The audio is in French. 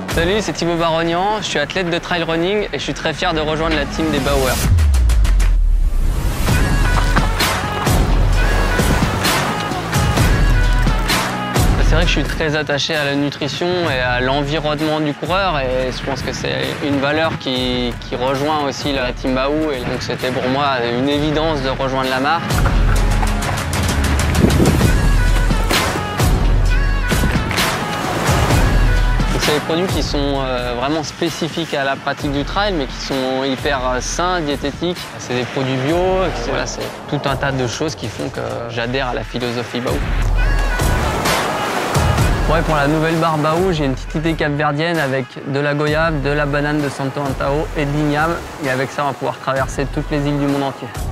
Salut, c'est Thibaut Barognan, je suis athlète de trail running et je suis très fier de rejoindre la team des Bauer. C'est vrai que je suis très attaché à la nutrition et à l'environnement du coureur et je pense que c'est une valeur qui rejoint aussi la team Baou et donc c'était pour moi une évidence de rejoindre la marque. C'est des produits qui sont vraiment spécifiques à la pratique du trail, mais qui sont hyper sains, diététiques. C'est des produits bio, c'est tout un tas de choses qui font que j'adhère à la philosophie Baou. Ouais, pour la nouvelle barre Baou, j'ai une petite idée capverdienne avec de la goyave, de la banane de Santo Antao et de l'igname. Et avec ça, on va pouvoir traverser toutes les îles du monde entier.